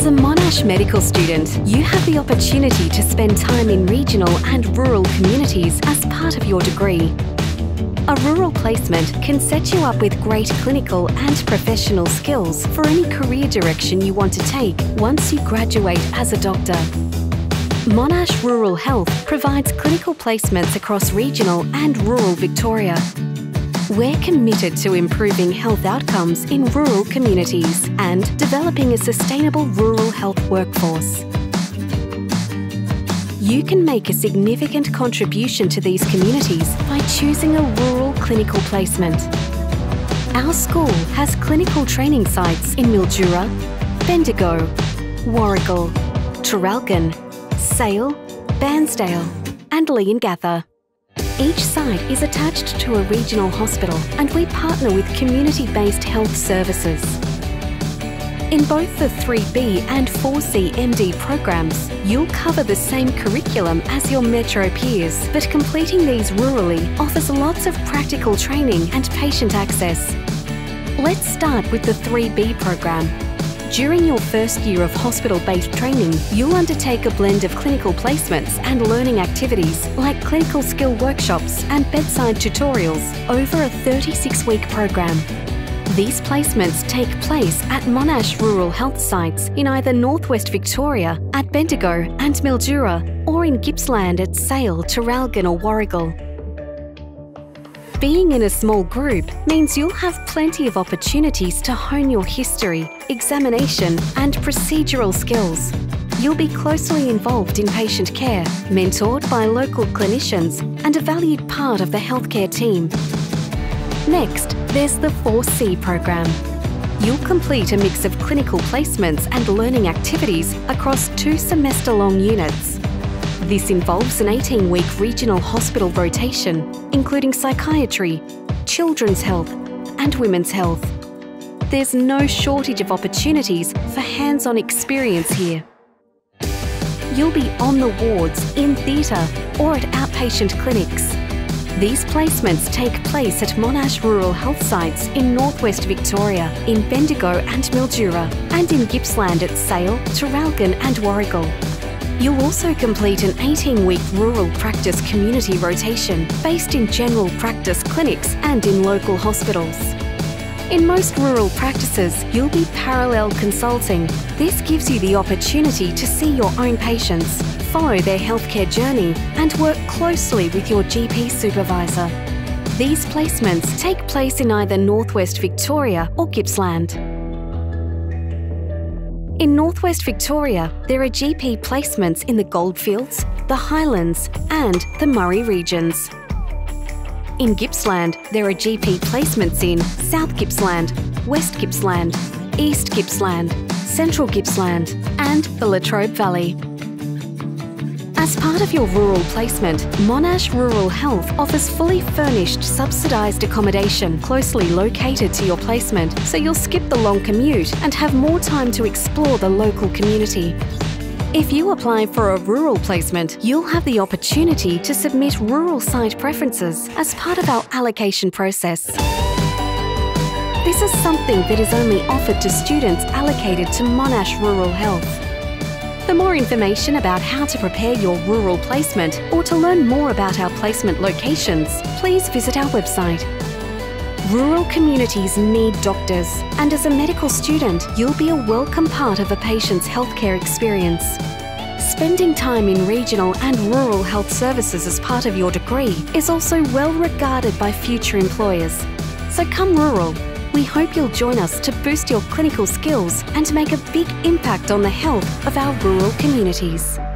As a Monash medical student, you have the opportunity to spend time in regional and rural communities as part of your degree. A rural placement can set you up with great clinical and professional skills for any career direction you want to take once you graduate as a doctor. Monash Rural Health provides clinical placements across regional and rural Victoria. We're committed to improving health outcomes in rural communities and developing a sustainable rural health workforce. You can make a significant contribution to these communities by choosing a rural clinical placement. Our school has clinical training sites in Mildura, Bendigo, Warragul, Traralgon, Sale, Bairnsdale and Leongatha. Each site is attached to a regional hospital and we partner with community-based health services. In both the 3B and 4C MD programs, you'll cover the same curriculum as your metro peers, but completing these rurally offers lots of practical training and patient access. Let's start with the 3B program. During your first year of hospital-based training, you'll undertake a blend of clinical placements and learning activities like clinical skill workshops and bedside tutorials over a 36-week program. These placements take place at Monash Rural Health sites in either Northwest Victoria at Bendigo and Mildura or in Gippsland at Sale, Traralgon or Warragul. Being in a small group means you'll have plenty of opportunities to hone your history, examination and procedural skills. You'll be closely involved in patient care, mentored by local clinicians and a valued part of the healthcare team. Next, there's the 4C program. You'll complete a mix of clinical placements and learning activities across 2 semester-long units. This involves an 18-week regional hospital rotation, including psychiatry, children's health and women's health. There's no shortage of opportunities for hands-on experience here. You'll be on the wards, in theatre or at outpatient clinics. These placements take place at Monash Rural Health sites in Northwest Victoria, in Bendigo and Mildura, and in Gippsland at Sale, Traralgon and Warragul. You'll also complete an 18-week rural practice community rotation based in general practice clinics and in local hospitals. In most rural practices, you'll be parallel consulting. This gives you the opportunity to see your own patients, follow their healthcare journey and work closely with your GP supervisor. These placements take place in either Northwest Victoria or Gippsland. In Northwest Victoria, there are GP placements in the Goldfields, the Highlands and the Murray regions. In Gippsland, there are GP placements in South Gippsland, West Gippsland, East Gippsland, Central Gippsland and the Latrobe Valley. As part of your rural placement, Monash Rural Health offers fully furnished subsidised accommodation closely located to your placement, so you'll skip the long commute and have more time to explore the local community. If you apply for a rural placement, you'll have the opportunity to submit rural site preferences as part of our allocation process. This is something that is only offered to students allocated to Monash Rural Health. For more information about how to prepare your rural placement or to learn more about our placement locations, please visit our website. Rural communities need doctors, and as a medical student, you'll be a welcome part of a patient's healthcare experience. Spending time in regional and rural health services as part of your degree is also well regarded by future employers. So come rural. We hope you'll join us to boost your clinical skills and make a big impact on the health of our rural communities.